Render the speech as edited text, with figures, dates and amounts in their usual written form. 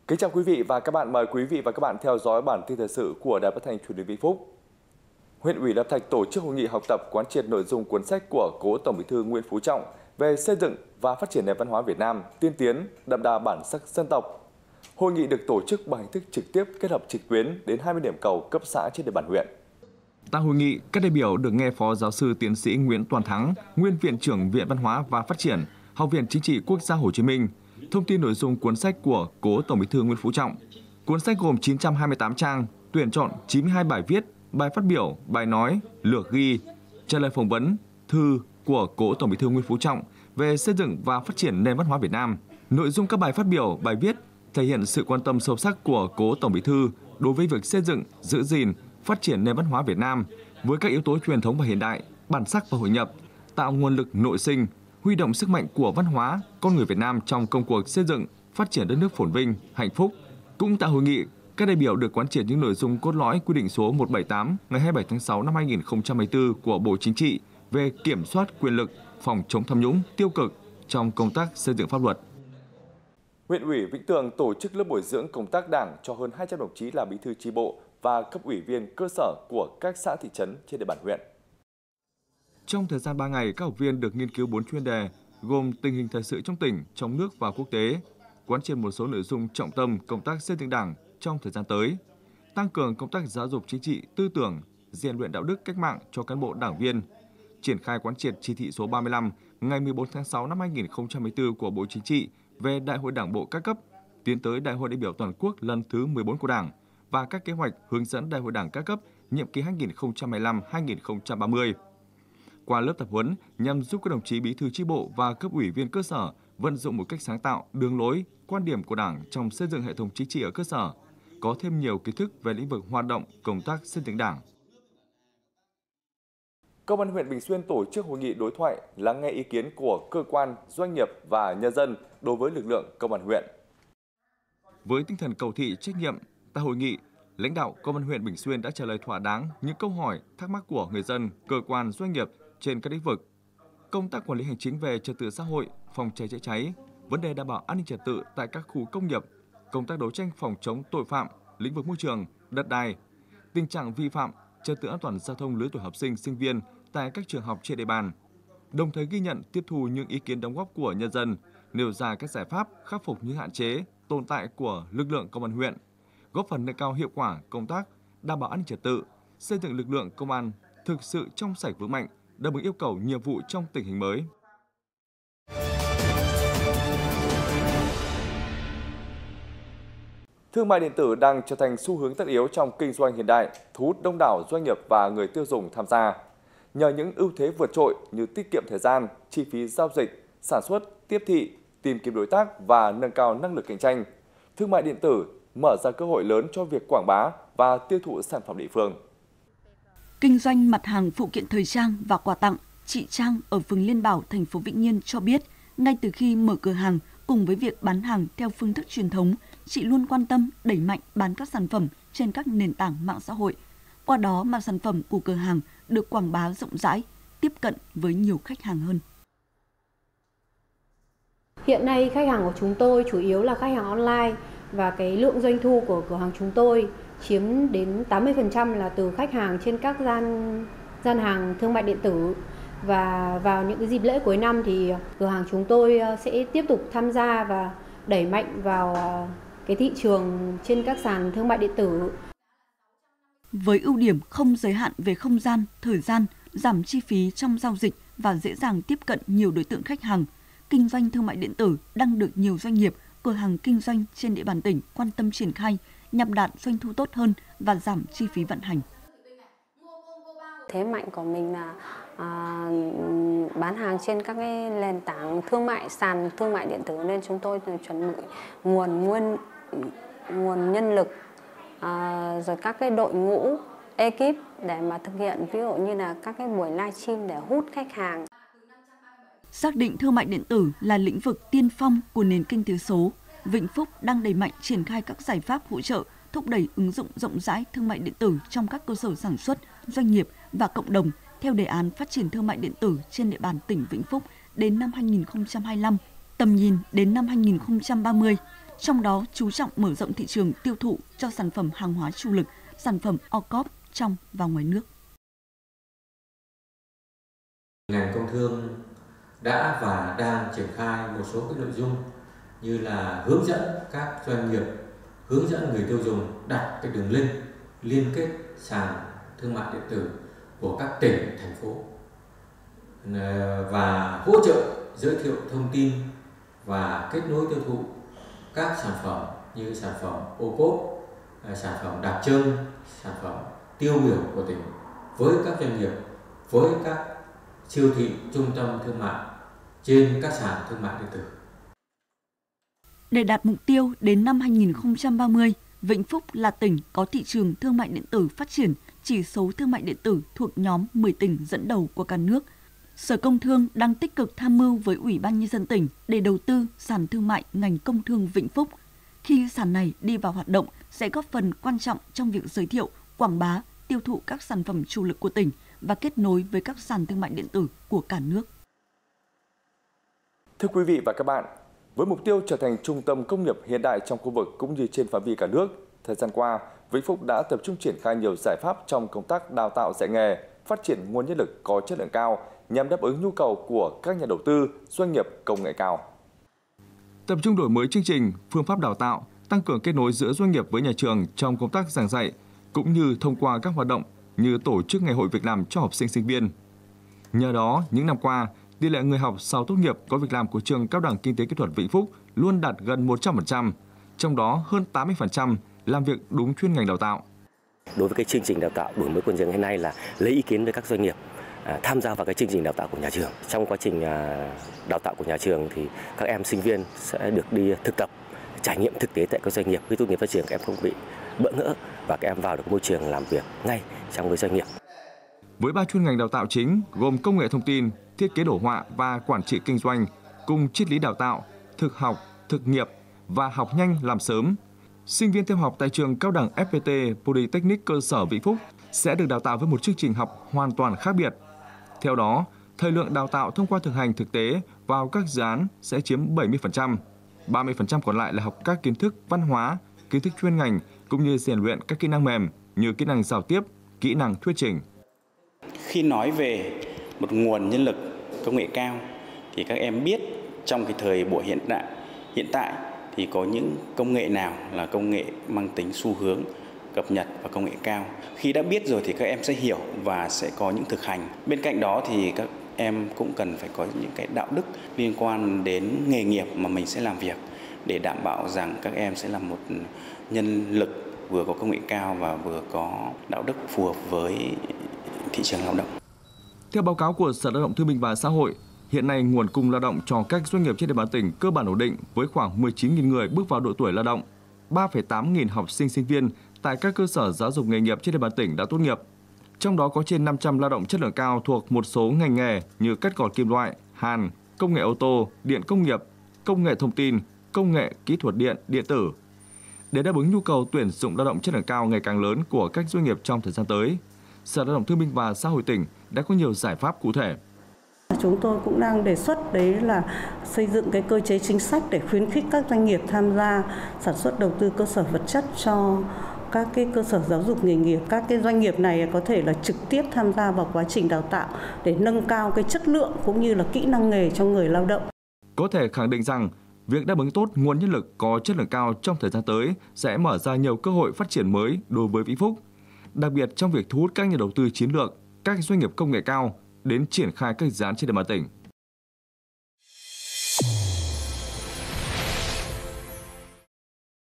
Kính chào quý vị và các bạn, mời quý vị và các bạn theo dõi bản tin thời sự của Đài Phát thanh Truyền hình Vĩnh Phúc. Huyện ủy Lập Thạch tổ chức hội nghị học tập quán triệt nội dung cuốn sách của cố Tổng Bí thư Nguyễn Phú Trọng về xây dựng và phát triển nền văn hóa Việt Nam tiên tiến, đậm đà bản sắc dân tộc. Hội nghị được tổ chức bằng hình thức trực tiếp kết hợp trực tuyến đến 20 điểm cầu cấp xã trên địa bàn huyện. Tại hội nghị, các đại biểu được nghe Phó Giáo sư Tiến sĩ Nguyễn Toàn Thắng, Nguyên Viện trưởng Viện Văn hóa và Phát triển, Học viện Chính trị Quốc gia Hồ Chí Minh, thông tin nội dung cuốn sách của cố Tổng Bí thư Nguyễn Phú Trọng. Cuốn sách gồm 928 trang, tuyển chọn 92 bài viết, bài phát biểu, bài nói, lược ghi, trả lời phỏng vấn, thư của cố Tổng Bí thư Nguyễn Phú Trọng về xây dựng và phát triển nền văn hóa Việt Nam. Nội dung các bài phát biểu, bài viết thể hiện sự quan tâm sâu sắc của cố Tổng Bí thư đối với việc xây dựng, giữ gìn, phát triển nền văn hóa Việt Nam với các yếu tố truyền thống và hiện đại, bản sắc và hội nhập, tạo nguồn lực nội sinh, huy động sức mạnh của văn hóa, con người Việt Nam trong công cuộc xây dựng, phát triển đất nước phồn vinh, hạnh phúc. Cũng tại hội nghị, các đại biểu được quán triệt những nội dung cốt lõi quy định số 178 ngày 27 tháng 6 năm 2024 của Bộ Chính trị về kiểm soát quyền lực, phòng chống tham nhũng, tiêu cực trong công tác xây dựng pháp luật. Huyện ủy Vĩnh Tường tổ chức lớp bồi dưỡng công tác Đảng cho hơn 200 đồng chí là bí thư chi bộ và cấp ủy viên cơ sở của các xã thị trấn trên địa bàn huyện. Trong thời gian 3 ngày, các học viên được nghiên cứu 4 chuyên đề gồm tình hình thời sự trong tỉnh, trong nước và quốc tế, quán triệt một số nội dung trọng tâm công tác xây dựng Đảng trong thời gian tới, tăng cường công tác giáo dục chính trị, tư tưởng, rèn luyện đạo đức cách mạng cho cán bộ đảng viên, triển khai quán triệt chỉ thị số 35 ngày 14 tháng 6 năm 2024 của Bộ Chính trị về Đại hội Đảng bộ các cấp, tiến tới Đại hội đại biểu toàn quốc lần thứ 14 của Đảng và các kế hoạch hướng dẫn Đại hội Đảng các cấp nhiệm kỳ 2025-2030. Qua lớp tập huấn nhằm giúp các đồng chí bí thư chi bộ và cấp ủy viên cơ sở vận dụng một cách sáng tạo đường lối, quan điểm của Đảng trong xây dựng hệ thống chính trị ở cơ sở, có thêm nhiều kiến thức về lĩnh vực hoạt động công tác xây dựng Đảng. Công an huyện Bình Xuyên tổ chức hội nghị đối thoại lắng nghe ý kiến của cơ quan, doanh nghiệp và nhân dân đối với lực lượng công an huyện. Với tinh thần cầu thị trách nhiệm, tại hội nghị, lãnh đạo Công an huyện Bình Xuyên đã trả lời thỏa đáng những câu hỏi, thắc mắc của người dân, cơ quan, doanh nghiệp trên các lĩnh vực: công tác quản lý hành chính về trật tự xã hội, phòng cháy chữa cháy, vấn đề đảm bảo an ninh trật tự tại các khu công nghiệp, công tác đấu tranh phòng chống tội phạm, lĩnh vực môi trường, đất đai, tình trạng vi phạm trật tự an toàn giao thông lứa tuổi học sinh, sinh viên tại các trường học trên địa bàn. Đồng thời ghi nhận, tiếp thu những ý kiến đóng góp của nhân dân, nêu ra các giải pháp khắc phục những hạn chế, tồn tại của lực lượng công an huyện, góp phần nâng cao hiệu quả công tác đảm bảo an ninh trật tự, xây dựng lực lượng công an thực sự trong sạch vững mạnh, đáp ứng yêu cầu nhiệm vụ trong tình hình mới. Thương mại điện tử đang trở thành xu hướng tất yếu trong kinh doanh hiện đại, thu hút đông đảo doanh nghiệp và người tiêu dùng tham gia. Nhờ những ưu thế vượt trội như tiết kiệm thời gian, chi phí giao dịch, sản xuất, tiếp thị, tìm kiếm đối tác và nâng cao năng lực cạnh tranh, thương mại điện tử mở ra cơ hội lớn cho việc quảng bá và tiêu thụ sản phẩm địa phương. Kinh doanh mặt hàng phụ kiện thời trang và quà tặng, chị Trang ở phường Liên Bảo, thành phố Vĩnh Yên cho biết, ngay từ khi mở cửa hàng, cùng với việc bán hàng theo phương thức truyền thống, chị luôn quan tâm đẩy mạnh bán các sản phẩm trên các nền tảng mạng xã hội. Qua đó mà sản phẩm của cửa hàng được quảng bá rộng rãi, tiếp cận với nhiều khách hàng hơn. Hiện nay khách hàng của chúng tôi chủ yếu là khách hàng online và cái lượng doanh thu của cửa hàng chúng tôi chiếm đến 80% là từ khách hàng trên các gian hàng thương mại điện tử. Và vào những cái dịp lễ cuối năm thì cửa hàng chúng tôi sẽ tiếp tục tham gia và đẩy mạnh vào cái thị trường trên các sàn thương mại điện tử. Với ưu điểm không giới hạn về không gian, thời gian, giảm chi phí trong giao dịch và dễ dàng tiếp cận nhiều đối tượng khách hàng, kinh doanh thương mại điện tử đang được nhiều doanh nghiệp, cửa hàng kinh doanh trên địa bàn tỉnh quan tâm triển khai nhằm đạt doanh thu tốt hơn và giảm chi phí vận hành. Thế mạnh của mình là bán hàng trên các cái nền tảng thương mại, sàn thương mại điện tử, nên chúng tôi chuẩn bị nguồn nhân lực, rồi các cái đội ngũ ekip để mà thực hiện, ví dụ như là các cái buổi livestream để hút khách hàng. Xác định thương mại điện tử là lĩnh vực tiên phong của nền kinh tế số, Vĩnh Phúc đang đẩy mạnh triển khai các giải pháp hỗ trợ, thúc đẩy ứng dụng rộng rãi thương mại điện tử trong các cơ sở sản xuất, doanh nghiệp và cộng đồng theo đề án phát triển thương mại điện tử trên địa bàn tỉnh Vĩnh Phúc đến năm 2025, tầm nhìn đến năm 2030. trong đó chú trọng mở rộng thị trường tiêu thụ cho sản phẩm hàng hóa chủ lực, sản phẩm OCOP trong và ngoài nước. Ngành công thương đã và đang triển khai một số cái nội dung như là hướng dẫn các doanh nghiệp, hướng dẫn người tiêu dùng đặt cái đường link liên kết sàn thương mại điện tử của các tỉnh, thành phố và hỗ trợ giới thiệu thông tin và kết nối tiêu thụ các sản phẩm như sản phẩm ô cốp, sản phẩm đặc trưng, sản phẩm tiêu biểu của tỉnh với các doanh nghiệp, với các siêu thị, trung tâm thương mại trên các sàn thương mại điện tử. Để đạt mục tiêu đến năm 2030, Vĩnh Phúc là tỉnh có thị trường thương mại điện tử phát triển, chỉ số thương mại điện tử thuộc nhóm 10 tỉnh dẫn đầu của cả nước. Sở Công Thương đang tích cực tham mưu với Ủy ban Nhân dân tỉnh để đầu tư sàn thương mại ngành công thương Vĩnh Phúc. Khi sàn này đi vào hoạt động sẽ góp phần quan trọng trong việc giới thiệu, quảng bá, tiêu thụ các sản phẩm chủ lực của tỉnh và kết nối với các sàn thương mại điện tử của cả nước. Thưa quý vị và các bạn, với mục tiêu trở thành trung tâm công nghiệp hiện đại trong khu vực cũng như trên phạm vi cả nước, thời gian qua, Vĩnh Phúc đã tập trung triển khai nhiều giải pháp trong công tác đào tạo dạy nghề, phát triển nguồn nhân lực có chất lượng cao nhằm đáp ứng nhu cầu của các nhà đầu tư, doanh nghiệp công nghệ cao. Tập trung đổi mới chương trình, phương pháp đào tạo, tăng cường kết nối giữa doanh nghiệp với nhà trường trong công tác giảng dạy, cũng như thông qua các hoạt động như tổ chức ngày hội việc làm cho học sinh sinh viên. Nhờ đó, những năm qua, tỷ lệ người học sau tốt nghiệp có việc làm của trường Cao đẳng Kinh tế Kỹ thuật Vĩnh Phúc luôn đạt gần 100%, trong đó hơn 80% làm việc đúng chuyên ngành đào tạo. Đối với cái chương trình đào tạo đổi mới của trường hiện nay là lấy ý kiến với các doanh nghiệp tham gia vào cái chương trình đào tạo của nhà trường. Trong quá trình đào tạo của nhà trường thì các em sinh viên sẽ được đi thực tập, trải nghiệm thực tế tại các doanh nghiệp. Khi tốt nghiệp ra trường các em không bị bỡ ngỡ và các em vào được môi trường làm việc ngay trong với doanh nghiệp. Với 3 chuyên ngành đào tạo chính gồm công nghệ thông tin, thiết kế đồ họa và quản trị kinh doanh, cùng triết lý đào tạo, thực học, thực nghiệp và học nhanh làm sớm, sinh viên theo học tại trường Cao đẳng FPT Polytechnic cơ sở Vĩnh Phúc sẽ được đào tạo với một chương trình học hoàn toàn khác biệt. Theo đó, thời lượng đào tạo thông qua thực hành thực tế vào các dự án sẽ chiếm 70%, 30% còn lại là học các kiến thức văn hóa, kiến thức chuyên ngành cũng như rèn luyện các kỹ năng mềm như kỹ năng giao tiếp, kỹ năng thuyết trình. Khi nói về một nguồn nhân lực công nghệ cao thì các em biết trong cái thời buổi hiện tại thì có những công nghệ nào là công nghệ mang tính xu hướng cập nhật và công nghệ cao. Khi đã biết rồi thì các em sẽ hiểu và sẽ có những thực hành. Bên cạnh đó thì các em cũng cần phải có những cái đạo đức liên quan đến nghề nghiệp mà mình sẽ làm việc để đảm bảo rằng các em sẽ là một nhân lực vừa có công nghệ cao và vừa có đạo đức phù hợp với thị trường lao động. Theo báo cáo của Sở Lao động Thương binh và Xã hội, hiện nay nguồn cung lao động cho các doanh nghiệp trên địa bàn tỉnh cơ bản ổn định với khoảng 19.000 người bước vào độ tuổi lao động, 3,8 nghìn học sinh sinh viên tại các cơ sở giáo dục nghề nghiệp trên địa bàn tỉnh đã tốt nghiệp. Trong đó có trên 500 lao động chất lượng cao thuộc một số ngành nghề như cắt gọt kim loại, hàn, công nghệ ô tô, điện công nghiệp, công nghệ thông tin, công nghệ kỹ thuật điện, điện tử. Để đáp ứng nhu cầu tuyển dụng lao động chất lượng cao ngày càng lớn của các doanh nghiệp trong thời gian tới, Sở Lao động Thương binh và Xã hội tỉnh đã có nhiều giải pháp cụ thể. Chúng tôi cũng đang đề xuất đấy là xây dựng cái cơ chế chính sách để khuyến khích các doanh nghiệp tham gia sản xuất đầu tư cơ sở vật chất cho các cái cơ sở giáo dục nghề nghiệp. Các cái doanh nghiệp này có thể là trực tiếp tham gia vào quá trình đào tạo để nâng cao cái chất lượng cũng như là kỹ năng nghề cho người lao động. Có thể khẳng định rằng, việc đáp ứng tốt nguồn nhân lực có chất lượng cao trong thời gian tới sẽ mở ra nhiều cơ hội phát triển mới đối với Vĩnh Phúc, đặc biệt trong việc thu hút các nhà đầu tư chiến lược, các doanh nghiệp công nghệ cao đến triển khai các dự án trên địa bàn tỉnh.